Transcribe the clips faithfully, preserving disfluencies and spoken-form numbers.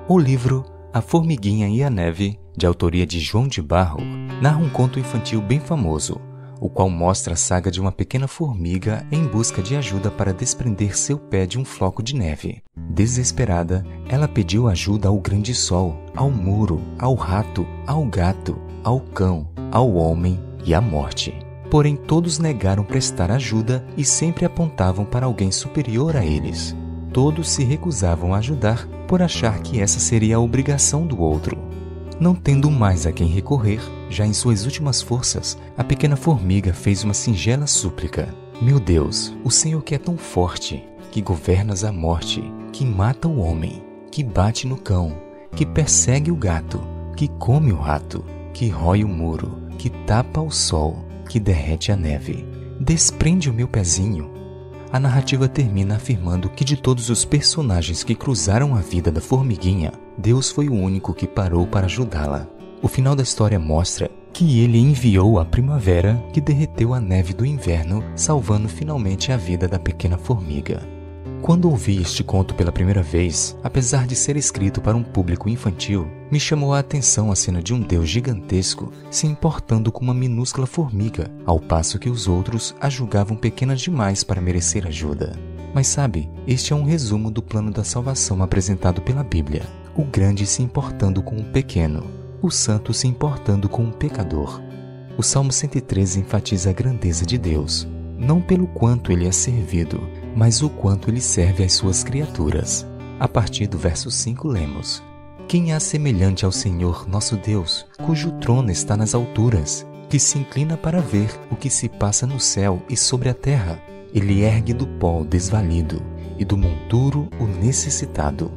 O livro A Formiguinha e a Neve, de autoria de João de Barro, narra um conto infantil bem famoso, o qual mostra a saga de uma pequena formiga em busca de ajuda para desprender seu pé de um floco de neve. Desesperada, ela pediu ajuda ao grande sol, ao muro, ao rato, ao gato, ao cão, ao homem e à morte. Porém, todos negaram prestar ajuda e sempre apontavam para alguém superior a eles. Todos se recusavam a ajudar por achar que essa seria a obrigação do outro. Não tendo mais a quem recorrer, já em suas últimas forças, a pequena formiga fez uma singela súplica. Meu Deus, o Senhor que é tão forte, que governas a morte, que mata o homem, que bate no cão, que persegue o gato, que come o rato, que rói o muro, que tapa o sol, que derrete a neve. Desprende o meu pezinho. A narrativa termina afirmando que de todos os personagens que cruzaram a vida da formiguinha, Deus foi o único que parou para ajudá-la. O final da história mostra que ele enviou a primavera que derreteu a neve do inverno, salvando finalmente a vida da pequena formiga. Quando ouvi este conto pela primeira vez, apesar de ser escrito para um público infantil, me chamou a atenção a cena de um Deus gigantesco se importando com uma minúscula formiga, ao passo que os outros a julgavam pequena demais para merecer ajuda. Mas sabe, este é um resumo do plano da salvação apresentado pela Bíblia. O grande se importando com o pequeno, o santo se importando com o pecador. O Salmo cento e treze enfatiza a grandeza de Deus, não pelo quanto ele é servido, mas o quanto ele serve às suas criaturas. A partir do verso cinco lemos: Quem há semelhante ao Senhor nosso Deus, cujo trono está nas alturas, que se inclina para ver o que se passa no céu e sobre a terra? Ele ergue do pó o desvalido e do monturo o necessitado.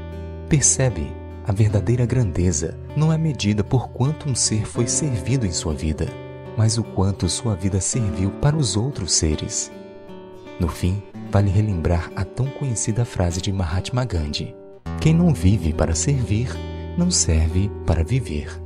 Percebe? A verdadeira grandeza não é medida por quanto um ser foi servido em sua vida, mas o quanto sua vida serviu para os outros seres. No fim, vale relembrar a tão conhecida frase de Mahatma Gandhi: quem não vive para servir, não serve para viver.